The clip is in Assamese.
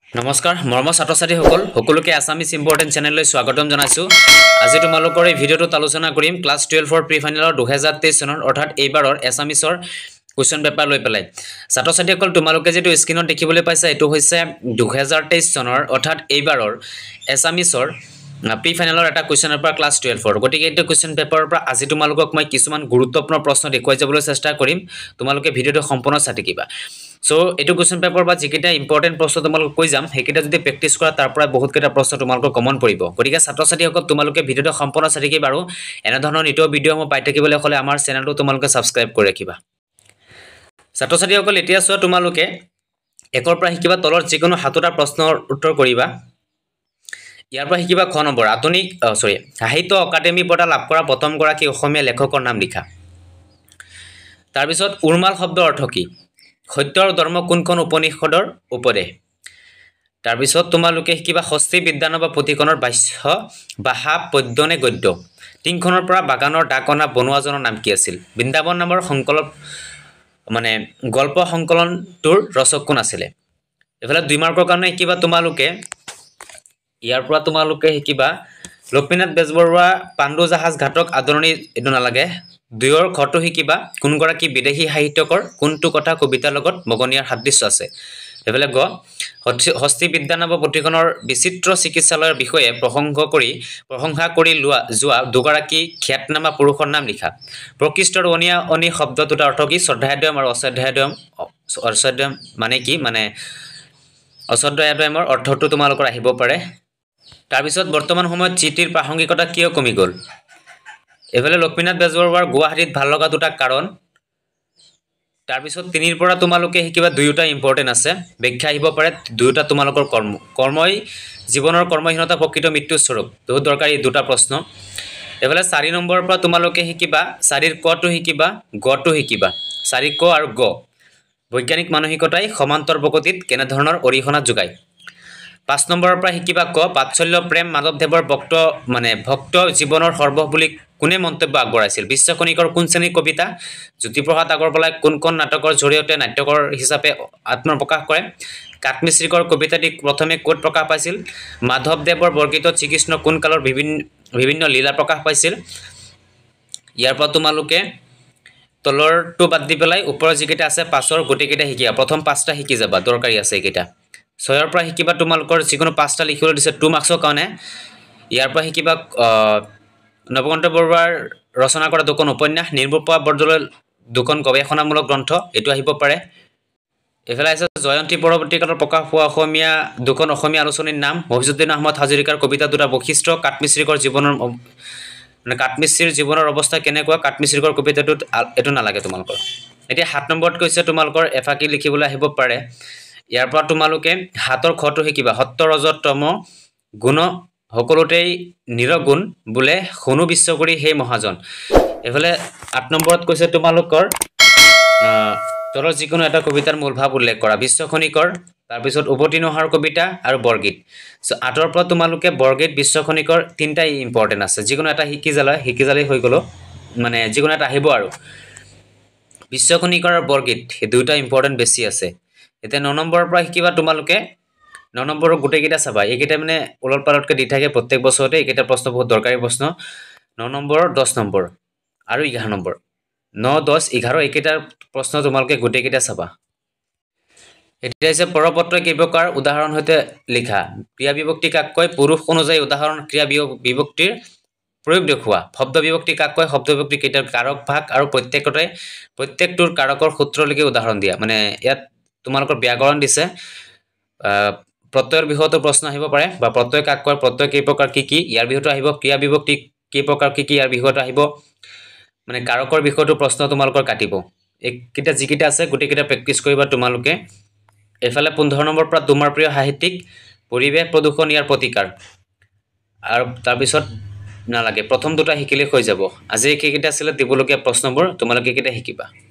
নমস্কাৰ মৰমৰ ছাত্ৰ-ছাত্ৰীসকল সকলোকে আছামিজ ইম্পৰ্টেন্ট চেনেললৈ স্বাগতম জনাইছো আজি তোমালোকৰ এই ভিডিঅ'টোত আলোচনা কৰিম ক্লাছ 12 ফৰ প্ৰি ফাইনেলৰ 2023 চনৰ অৰ্থাৎ এইবাৰৰ এছামিছৰ কোৱেশ্চন পেপাৰ লৈ পেলাই ছাত্ৰ-ছাত্ৰীসকল তোমালোকে যেটো স্ক্ৰিনত দেখিবলৈ পাইছা এটো হৈছে 2023 চনৰ অৰ্থাৎ এইবাৰৰ এছামিছৰ প্ৰি ফাইনেলৰ এটা কোৱেশ্চন পেপাৰ ক্লাছ 12 ফৰ গতিকে এই কোৱেশ্চন পেপাৰৰ পৰা আজি তোমালোকক মই কিছুমান গুৰুত্বপূৰ্ণ প্ৰশ্ন দেখুৱাই যাবলৈ চেষ্টা কৰিম তোমালোকে ভিডিঅ'টো সম্পূৰ্ণ চাই থাকিবা সো এটো কোৱেশ্চন পেপাৰ বা যিকেইটা ইম্পৰ্টেন্ট প্ৰশ্ন তোমালোক কৈ যাম হেকিটা যদি প্ৰেক্টিস কৰা তাৰ পৰা বহুত কেইটা প্ৰশ্ন তোমালোকৰ কমন পৰিব গতিকে ছাত্ৰ-ছাত্ৰীসকল তোমালোকে ভিডিঅ'টো সম্পূৰ্ণ চাই থাকিবা আৰু এনে ধৰণৰ নিত ভিডিঅ' মই পাই থাকিবলৈ হলে আমাৰ চেনেলটো তোমালোকে সাবস্ক্ৰাইব কৰি ৰাখিবা ছাত্ৰ-ছাত্ৰীসকল এতিয়া চোৱা তোমালোকে একৰ পৰা শিকিবা তলৰ যিকোনো হাতটা প্ৰশ্নৰ উত্তৰ কৰিবা ইয়াৰ পৰা শিকিবা খ নম্বৰ আধুনিক সাহিত্য একাডেমী বঁটা লাভ কৰা প্ৰথম গৰাকী অসমীয়া লেখকৰ নাম লিখা তাৰ পিছত উৰ্মাল শব্দ অৰ্থ কি সত্যৰ ধৰ্ম কোনখন উপনিষদৰ উপদেশ তাৰ পিছত তোমালোকে শিকিবা হস্তি বিদ্যানব পুথিখনৰ ভাষ্য বাহা পদ্য নে গদ্য তিনখনৰ পৰা বাগানৰ ডাকনা বনুৱাজনৰ নাম কি আছিল বৃন্দাবন নামৰ সংকলন মানে গল্প সংকলনটোৰ ৰচক কোন আছিল এফালে 2 মাৰ্কৰ কাৰণে শিকিবা তোমালোকে ইয়াৰ পৰা তোমালোকে শিকিবা লক্ষ্মীনাথ বেজবৰুৱা পাণ্ডু জাহাজ ঘাটক আদৰণি এটো নালাগে দুয়ৰ খটো শিকিবা কোন গৰাকী বিদেশী সাহিত্যকৰ কোনটো কথা কবিতাৰ লগত মগনিয়াৰ সাদৃশ্য আছে এফালে গ হস্তি বিদ্যানব পুথিখনৰ বিচিত্ৰ চিকিৎসালয়ৰ বিষয়ে প্ৰশংসা কৰি যোৱা দুগৰাকী খ্যাতনামা পুৰুষৰ নাম লিখা প্ৰকৃষ্টৰ অনি শব্দ দুটা অৰ্থ কি শ্ৰদ্ধায়ম আৰু অশ্ৰদ্ধেয়ম মানে কি মানে অশ্ৰদ্ধেয়মৰ অৰ্থটো তোমালোকৰ আহিব পাৰে তাৰ পিছত বৰ্তমান সময়ত চিঠিৰ প্ৰাসংগিকতা কিয় কমি গল এফালে লক্ষ্মীনাথ বেজবৰুৱাৰ গুৱাহাটীত ভাল লগা দুটা কাৰণ তাৰ পিছত তিনিৰ পৰা তোমালোকে শিকিবা দুয়োটা ইম্পৰ্টেন্ট আছে ব্যাখ্যা আহিব পাৰে দুয়োটা তোমালোকৰ কৰ্মই জীৱনৰ কৰ্মহীনতা প্ৰকৃত মৃত্যুৰ স্বৰূপ বহুত দৰকাৰী দুটা প্ৰশ্ন এফালে 4 নম্বৰৰ পৰা তোমালোকে শিকিবা 4ৰ কটো শিকিবা গটো শিকিবা 4 ক আৰু গ বৈজ্ঞানিক মানসিকতাই সমান্তৰ প্ৰগতিত কেনে ধৰণৰ অৰিহণা যোগায় 5 নম্বৰৰ পৰা শিকিবা ক বাৎসল্য প্ৰেম মাধৱদেৱৰ ভক্ত জীৱনৰ সৰ্ব বুলি কোনে মন্তব্য আগবঢ়াইছিল বিশ্বকণিকৰ কোন শ্ৰেণীৰ কবিতা জ্যোতিপ্ৰসাদ আগৰৱালাই কোন নাটকৰ জৰিয়তে নাট্যকৰ হিচাপে আত্মপ্ৰকাশ কৰে কাটমিশ্ৰিকৰ কবিতাটি প্ৰথমে কোট প্ৰকাশ পাইছিল মাধৱদেৱৰ বৰ্গিত শ্ৰীকৃষ্ণ কোন কালৰ বিভিন্ন লীলা প্ৰকাশ পাইছিল ইয়াৰ পৰা তোমালোকে তলৰটো বাদ দি পেলাই ওপৰৰ যিকেইটা আছে পাছৰ গোটেইকেইটা শিকিবা প্ৰথম পাঁচটা শিকি যাবা দৰকাৰী আছে এইকেইটা 6ৰ পৰা শিকিবা তোমালোকৰ যিকোনো পাঁচটা লিখিবলৈ দিছে 2 মাৰ্কছৰ কাৰণে ইয়াৰ পৰা শিকিবা নৱকান্ত বৰুৱাৰ ৰচনা কৰা দুখন উপন্যাস নিৰ্মূপা বৰদলৈৰ দুখন গৱেষণামূলক গ্ৰন্থ এটো আহিব পাৰে এফালে আছে জয়ন্তী পৰৱৰ্তী কালত প্ৰকাশ পোৱা অসমীয়া দুখন অসমীয়া আলোচনীৰ নাম মফিজুদ্দিন আহমদ হাজৰিকাৰ কবিতা দুটা বৈশিষ্ট্য কাটমিশ্ৰিৰ জীৱনৰ অৱস্থা কেনেকুৱা কাটমিশ্ৰিকৰ কবিতাটোত এটো নালাগে তোমালোকৰ এতিয়া 7 নম্বৰত কৈছে তোমালোকৰ এফাকি লিখিবলৈ আহিব পাৰে ইয়াৰ পৰা তোমালোকে হাতৰ খটো শিকিবা সত্য ৰজতম গুণ সকলোতেই নিৰগুণ বোলে শুনো বিশ্ব কৰি হে মহাজন এফালে 8 নম্বৰত কৈছে তোমালোকৰ তলৰ যিকোনো এটা কবিতাৰ মূল ভাৱ উল্লেখ কৰা বিশ্বখনিকৰ তাৰ পিছত উভতিনহাৰ কবিতা আৰু বৰগীত সো 8ৰ পৰা তোমালোকে বৰগীত বিশ্বখনিকৰ তিনটাই ইম্পৰ্টেন্ট আছে যিকোনো এটা শিকি যালে হৈ গলো মানে যিকোনো এটা আহিব আৰু বিশ্বখনিকৰ আৰু বৰগীত এই দুটা ইম্পৰ্টেন্ট বেছি আছে এতিয়া 9 নম্বৰৰ পৰা শিকিবা তোমালোকে 9 নম্বৰৰ গোটেইকেইটা চাবা এইকেইটা মানে উলট পালটকে দি থাকে প্ৰত্যেক বছৰতে এইকেইটা প্ৰশ্ন বহুত দৰকাৰী প্ৰশ্ন 9 নম্বৰ 10 নম্বৰ আৰু 11 নম্বৰ 9 10 11 এইকেইটা প্ৰশ্ন তোমালোকে গোটেইকেইটা চাবা এতিয়া আছে পৰপত্ৰ কেইপ্ৰকাৰ উদাহৰণ হৈতে লিখা ক্ৰিয়া বিভক্তি কাক কয় পুৰুষ অনুযায়ী উদাহৰণ ক্ৰিয়া বিভক্তিৰ প্ৰয়োগ দেখুৱা শব্দ বিভক্তি কাক কয় শব্দ বিভক্তি কেইটাৰ কাৰক ভাগ আৰু প্ৰত্যেকটোৰ কাৰকৰ সূত্ৰলৈকে উদাহৰণ দিয়া মানে ইয়াত তোমালোকৰ ব্যাকৰণ দিছে প্ৰত্যয়ৰ বিষয়টো প্ৰশ্ন আহিব পাৰে বা প্ৰত্যয় কাক কয় প্ৰত্যয় কেই প্ৰকাৰ কি ইয়াৰ বিষয়টো আহিব ক্ৰিয়া বিভক্তি কেই প্ৰকাৰ কি ইয়াৰ বিষয়টো আহিব মানে কাৰকৰ বিষয়টো প্ৰশ্ন তোমালোকৰ কাটিব এইকেইটা যিকেইটা আছে গোটেইকেইটা প্ৰেক্টিস কৰিবা তোমালোকে এফালে 15 নম্বৰ পৰা তোমাৰ প্ৰিয় সাহিত্যিক পৰিৱেশ প্ৰদূষণ ইয়াৰ প্ৰতিকাৰ আৰু তাৰ পিছত নালাগে প্ৰথম দুটা শিকিলে হৈ যাব আজি এইকেইটা আছিল দিবলগীয়া প্ৰশ্নবোৰ তোমালোকে কেইটা শিকিবা